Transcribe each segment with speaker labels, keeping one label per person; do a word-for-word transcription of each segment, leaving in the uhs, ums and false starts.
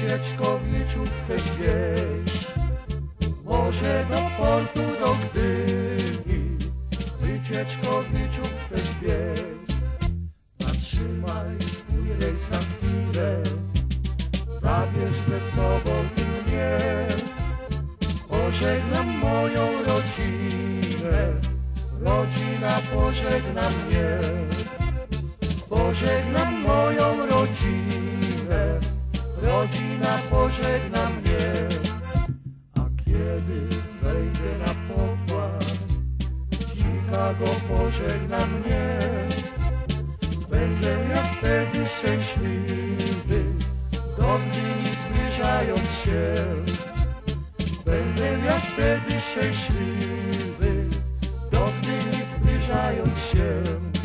Speaker 1: Wycieczkowiczu chcesz wieść, może do portu, do Gdyni. Wycieczkowiczu chcesz wieść, zatrzymaj swój rejs na chwilę, zabierz ze sobą i mnie. Pożegnam moją rodzinę, rodzina pożegna mnie. Pożegnam moją rodzinę, rodzina pożegna mnie. A kiedy wejdę na pokład, Chicago pożegna mnie. Będę ja wtedy szczęśliwy, do Gdyni zbliżając się. Będę ja wtedy szczęśliwy, do Gdyni zbliżając się.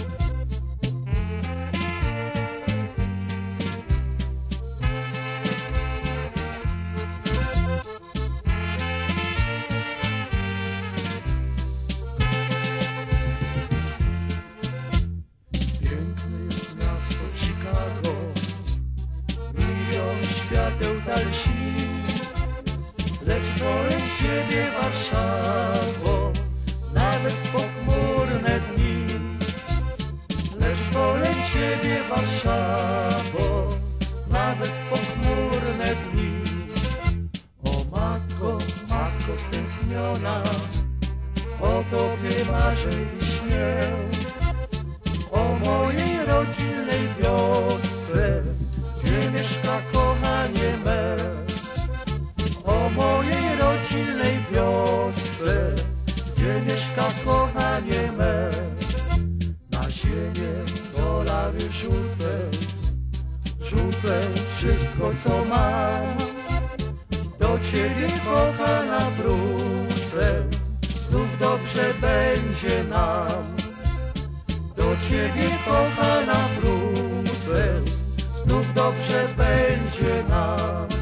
Speaker 1: Świateł dal śni, lecz wolę Ciebie, Warszawo, nawet w pochmurne dni. Lecz wolę Ciebie, Warszawo, nawet w pochmurne dni. O matko, matko stęskniona, o Tobie marzę i śnię, o mojej rodzinnej wiosce, gdzie mieszka kochanie me. O mojej rodzinnej wiosce, gdzie mieszka kochanie me. Na ziemię dolary rzucę, rzucę wszystko co mam. Do Ciebie kochana wrócę, znów dobrze będzie nam. Do Ciebie kochana wrócę, znów dobrze będzie nam.